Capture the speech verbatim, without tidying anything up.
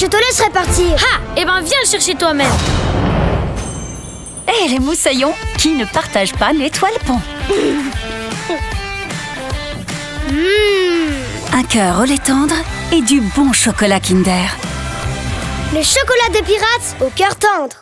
je te laisserai partir. Ah, eh ben viens le chercher toi-même. Et les moussaillons qui ne partagent pas l'étoile pont. Mmh. Un cœur au lait tendre et du bon chocolat Kinder. Le chocolat des pirates au cœur tendre.